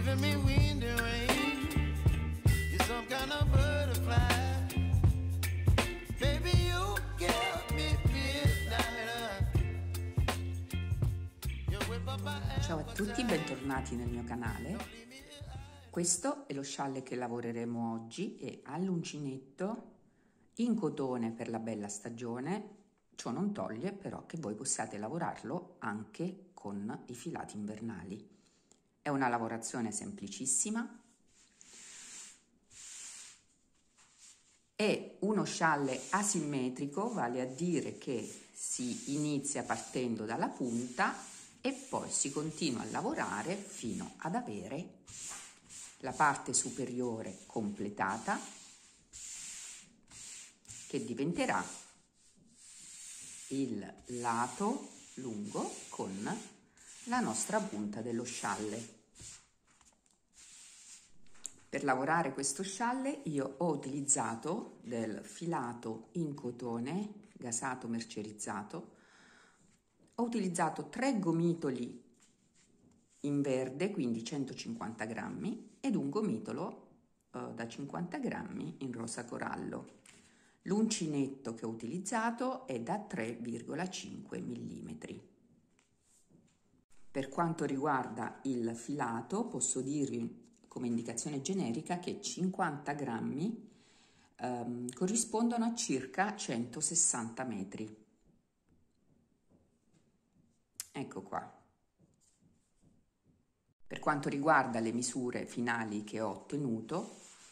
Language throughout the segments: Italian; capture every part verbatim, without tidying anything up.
giving me wind and rain. You're some kind of butterfly. Baby, you give me midnight. You whip up my ass. Ciao a tutti, bentornati nel mio canale. Questo è lo scialle che lavoreremo oggi e all'uncinetto in cotone per la bella stagione. Ciò non toglie però che voi possiate lavorarlo anche con i filati invernali. È una lavorazione semplicissima. È uno scialle asimmetrico, vale a dire che si inizia partendo dalla punta e poi si continua a lavorare fino ad avere la parte superiore completata, che diventerà il lato lungo con la nostra punta dello scialle. Per lavorare questo scialle io ho utilizzato del filato in cotone gasato mercerizzato, ho utilizzato tre gomitoli in verde, quindi centocinquanta grammi, ed un gomitolo eh, da cinquanta grammi in rosa corallo. L'uncinetto che ho utilizzato è da tre virgola cinque millimetri. Per quanto riguarda il filato, posso dirvi come indicazione generica che cinquanta grammi ehm, corrispondono a circa centosessanta metri. Ecco qua. Per quanto riguarda le misure finali che ho ottenuto,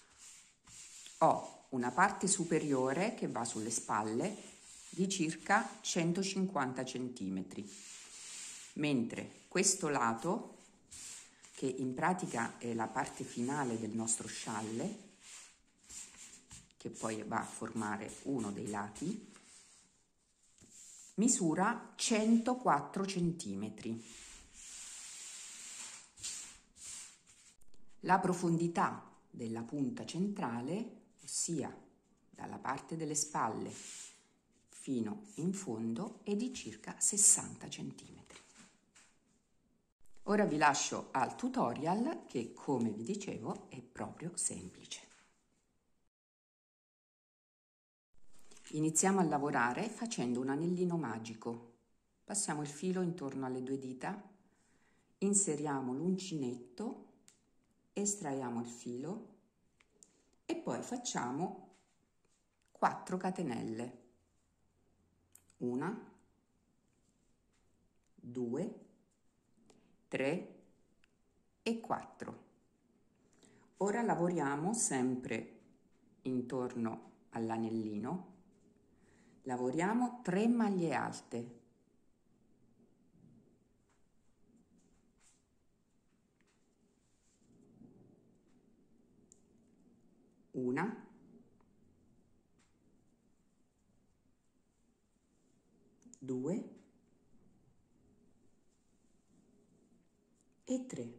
ho una parte superiore che va sulle spalle di circa centocinquanta centimetri, mentre questo lato, che in pratica è la parte finale del nostro scialle, che poi va a formare uno dei lati, misura centoquattro centimetri. La profondità della punta centrale, ossia dalla parte delle spalle fino in fondo, è di circa sessanta centimetri. Ora vi lascio al tutorial che, come vi dicevo, è proprio semplice. Iniziamo a lavorare facendo un anellino magico. Passiamo il filo intorno alle due dita, inseriamo l'uncinetto, estraiamo il filo e poi facciamo quattro catenelle. Una, due, tre e quattro. Ora lavoriamo sempre intorno all'anellino, lavoriamo tre maglie alte. Una, due e tre.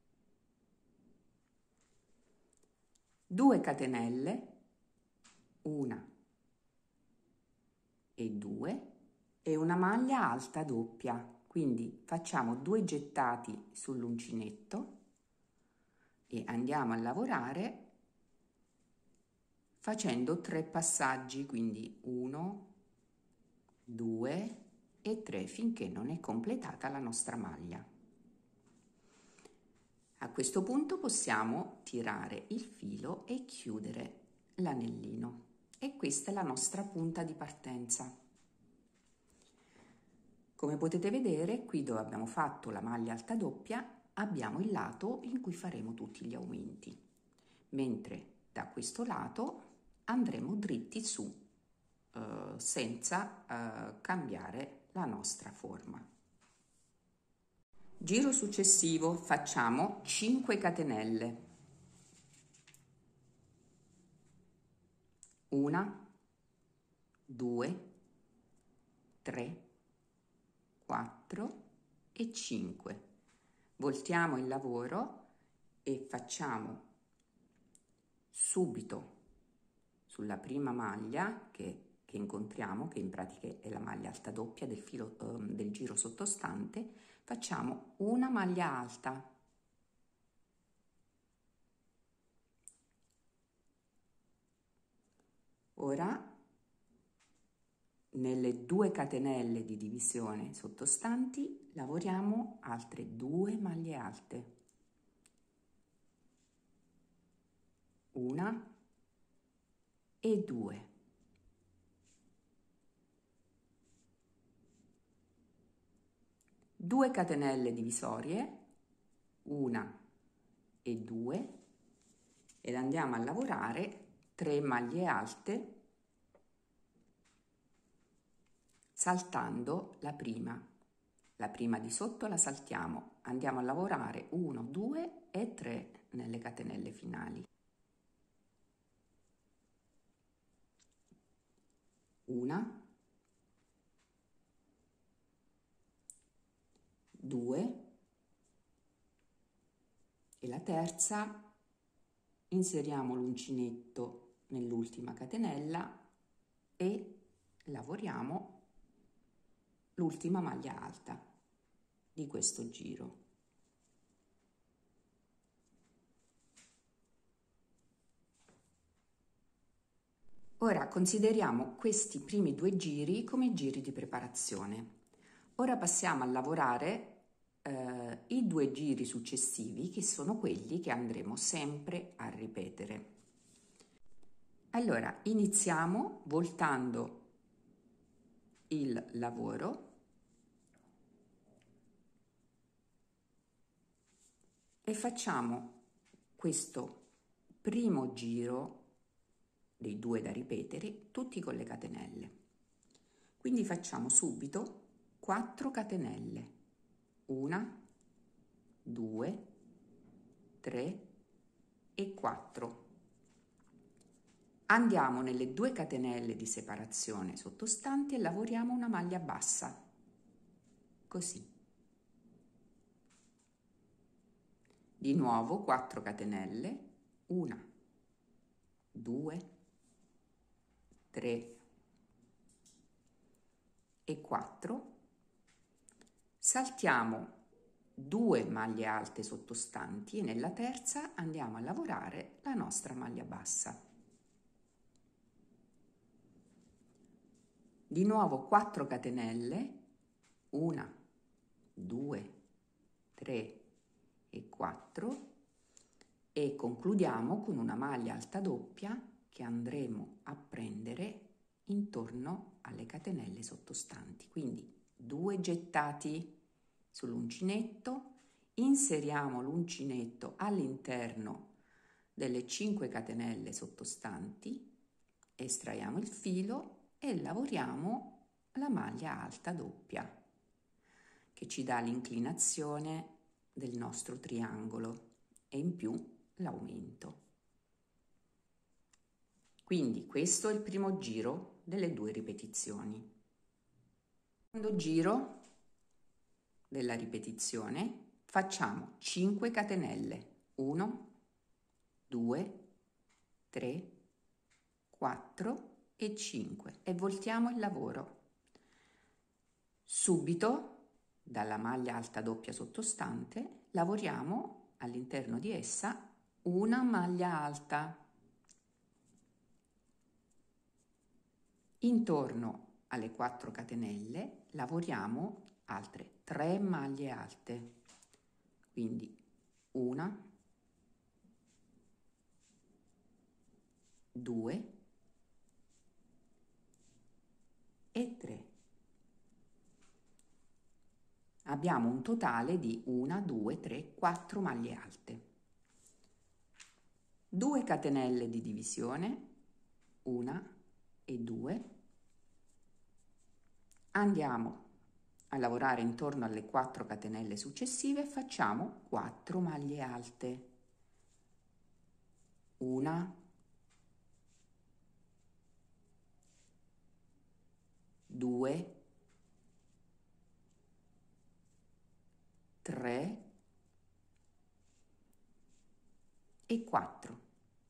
Due catenelle, una e due, e una maglia alta doppia. Quindi facciamo due gettati sull'uncinetto e andiamo a lavorare facendo tre passaggi, quindi uno, due e tre, finché non è completata la nostra maglia. A questo punto possiamo tirare il filo e chiudere l'anellino, e questa è la nostra punta di partenza. Come potete vedere, qui dove abbiamo fatto la maglia alta doppia abbiamo il lato in cui faremo tutti gli aumenti, mentre da questo lato andremo dritti su eh, senza eh, cambiare la nostra forma. Giro successivo facciamo cinque catenelle. Una, due, tre, quattro e cinque. Voltiamo il lavoro e facciamo subito sulla prima maglia che, che incontriamo, che in pratica è la maglia alta doppia del filo eh, del giro sottostante, facciamo una maglia alta, Ora nelle due catenelle di divisione sottostanti lavoriamo altre due maglie alte, una e due, due catenelle divisorie, una e due, ed andiamo a lavorare tre maglie alte saltando la prima. La prima di sotto la saltiamo, andiamo a lavorare uno, due e tre nelle catenelle finali. Una, due, e la terza inseriamo l'uncinetto nell'ultima catenella e lavoriamo l'ultima maglia alta di questo giro. Ora consideriamo questi primi due giri come giri di preparazione. Ora passiamo a lavorare eh, i due giri successivi, che sono quelli che andremo sempre a ripetere. Allora, iniziamo voltando il lavoro e facciamo questo primo giro dei due da ripetere tutti con le catenelle. Quindi facciamo subito quattro catenelle, una, due, tre e quattro. Andiamo nelle due catenelle di separazione sottostanti e lavoriamo una maglia bassa, così. Di nuovo quattro catenelle, una, due, tre e quattro. Saltiamo due maglie alte sottostanti e nella terza andiamo a lavorare la nostra maglia bassa. Di nuovo quattro catenelle, una, due, tre e quattro, e concludiamo con una maglia alta doppia che andremo a prendere intorno alle catenelle sottostanti. Quindi due gettati sull'uncinetto, inseriamo l'uncinetto all'interno delle cinque catenelle sottostanti, estraiamo il filo e lavoriamo la maglia alta doppia che ci dà l'inclinazione del nostro triangolo e in più l'aumento. Quindi questo è il primo giro delle due ripetizioni. Il secondo giro della ripetizione facciamo cinque catenelle, uno, due, tre, quattro e cinque, e voltiamo il lavoro. Subito dalla maglia alta doppia sottostante lavoriamo all'interno di essa una maglia alta. Intorno alle quattro catenelle lavoriamo altre tre maglie alte, quindi una, due e tre. Abbiamo un totale di una, due, tre, quattro maglie alte. due catenelle di divisione, una e due. Andiamo a lavorare intorno alle quattro catenelle successive e facciamo quattro maglie alte. Una, due, tre e quattro.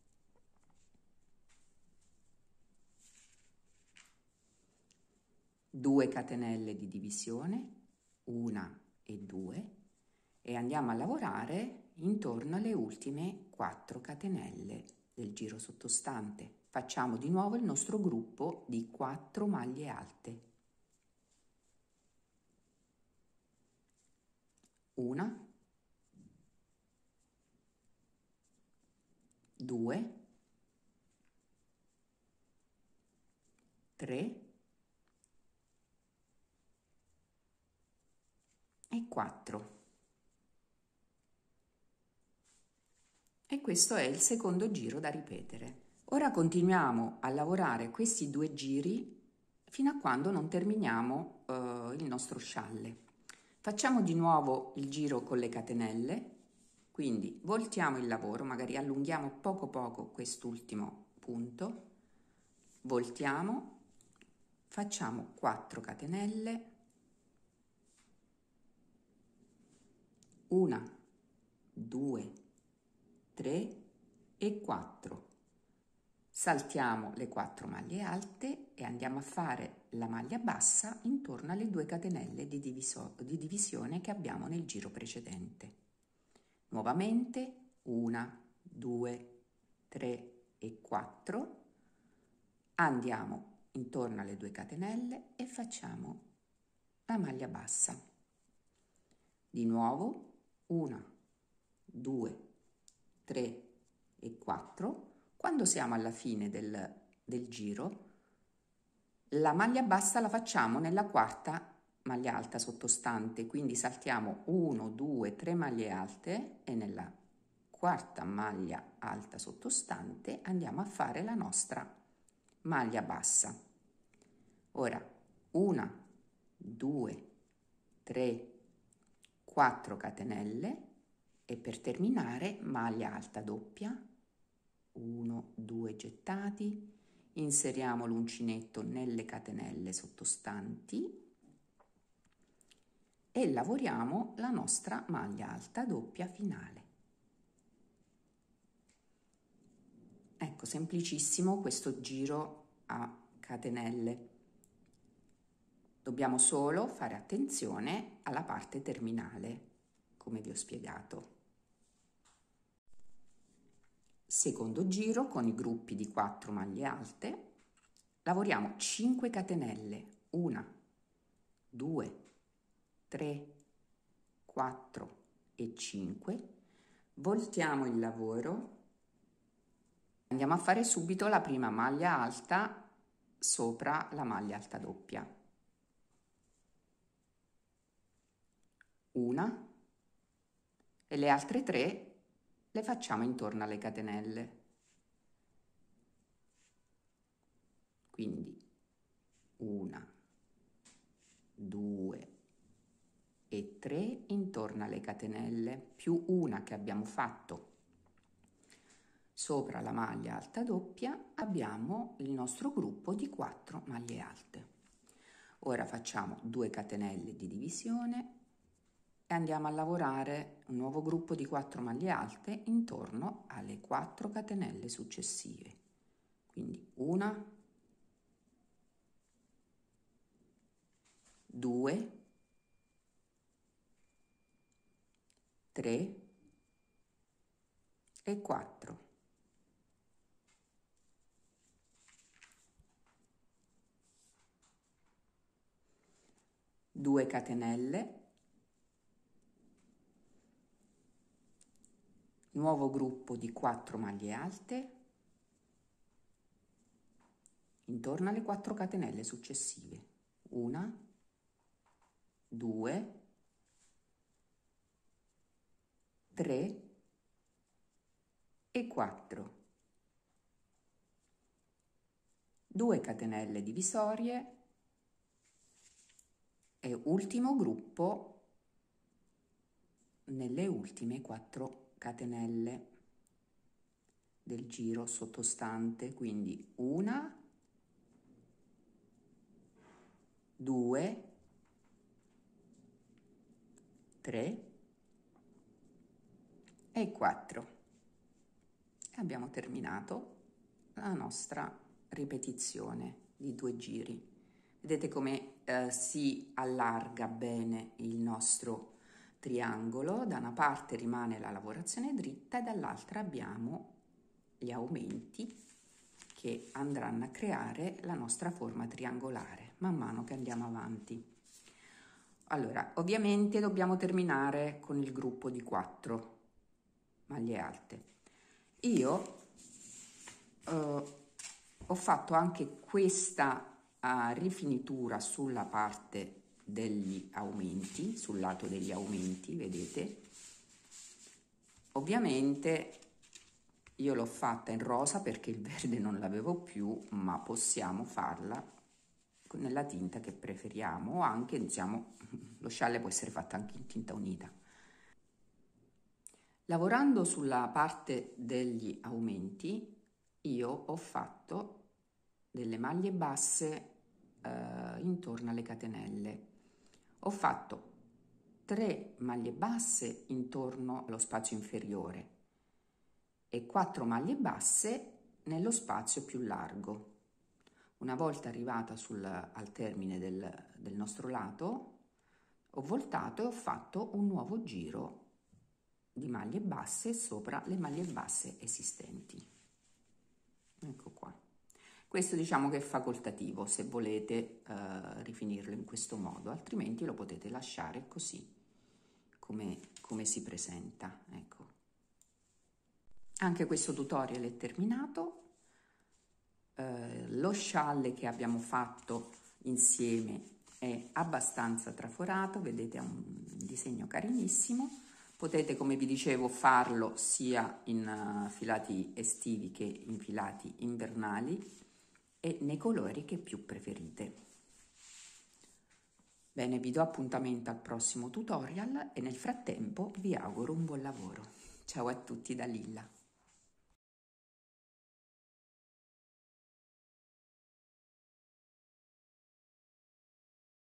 due catenelle di divisione, una e due, e andiamo a lavorare intorno alle ultime quattro catenelle del giro sottostante. facciamo di nuovo il nostro gruppo di quattro maglie alte. Una, due, tre e quattro. E questo è il secondo giro da ripetere. Ora continuiamo a lavorare questi due giri fino a quando non terminiamo eh, il nostro scialle. Facciamo di nuovo il giro con le catenelle, quindi voltiamo il lavoro, magari allunghiamo poco poco quest'ultimo punto, voltiamo, facciamo quattro catenelle, una, due, tre e quattro. Saltiamo le quattro maglie alte e andiamo a fare la maglia bassa intorno alle due catenelle di, diviso, di divisione che abbiamo nel giro precedente. Nuovamente una, due, tre e quattro. Andiamo intorno alle due catenelle e facciamo la maglia bassa. Di nuovo una, due, tre e quattro. Quando siamo alla fine del, del giro, la maglia bassa la facciamo nella quarta maglia alta sottostante, quindi saltiamo uno, due, tre maglie alte e nella quarta maglia alta sottostante andiamo a fare la nostra maglia bassa. Ora una, due, tre, quattro catenelle e per terminare maglia alta doppia, uno, due gettati, inseriamo l'uncinetto nelle catenelle sottostanti e lavoriamo la nostra maglia alta doppia finale. Ecco, semplicissimo questo giro a catenelle. Dobbiamo solo fare attenzione alla parte terminale, come vi ho spiegato. Secondo giro con i gruppi di quattro maglie alte, lavoriamo cinque catenelle, una, due, tre, quattro e cinque, voltiamo il lavoro, andiamo a fare subito la prima maglia alta sopra la maglia alta doppia. Una e le altre tre le facciamo intorno alle catenelle. Quindi una, due e tre intorno alle catenelle, più una che abbiamo fatto sopra la maglia alta doppia, abbiamo il nostro gruppo di quattro maglie alte. Ora facciamo due catenelle di divisione e andiamo a lavorare un nuovo gruppo di quattro maglie alte intorno alle quattro catenelle successive. Quindi una, due, tre e quattro. due catenelle, nuovo gruppo di quattro maglie alte intorno alle quattro catenelle successive. una, due, tre e quattro. due catenelle divisorie e ultimo gruppo nelle ultime quattro catenelle del giro sottostante, quindi una, due, tre e quattro. E abbiamo terminato la nostra ripetizione di due giri. Vedete come eh, si allarga bene il nostro triangolo, da una parte rimane la lavorazione dritta e dall'altra abbiamo gli aumenti che andranno a creare la nostra forma triangolare man mano che andiamo avanti. Allora, ovviamente dobbiamo terminare con il gruppo di quattro maglie alte. Io eh, ho fatto anche questa uh, rifinitura sulla parte degli aumenti, sul lato degli aumenti, vedete? Ovviamente io l'ho fatta in rosa perché il verde non l'avevo più, ma possiamo farla nella tinta che preferiamo, o anche, diciamo, lo scialle può essere fatto anche in tinta unita. Lavorando sulla parte degli aumenti, io ho fatto delle maglie basse eh, intorno alle catenelle. Ho fatto tre maglie basse intorno allo spazio inferiore e quattro maglie basse nello spazio più largo. Una volta arrivata sul, al termine del, del nostro lato, ho voltato e ho fatto un nuovo giro di maglie basse sopra le maglie basse esistenti. Ecco qua. Questo diciamo che è facoltativo se volete eh, rifinirlo in questo modo, altrimenti lo potete lasciare così come, come si presenta. Ecco. Anche questo tutorial è terminato. Eh, lo scialle che abbiamo fatto insieme è abbastanza traforato, vedete è un disegno carinissimo. Potete, come vi dicevo, farlo sia in uh, filati estivi che in filati invernali e nei colori che più preferite. Bene, vi do appuntamento al prossimo tutorial e nel frattempo vi auguro un buon lavoro. Ciao a tutti da Lilla.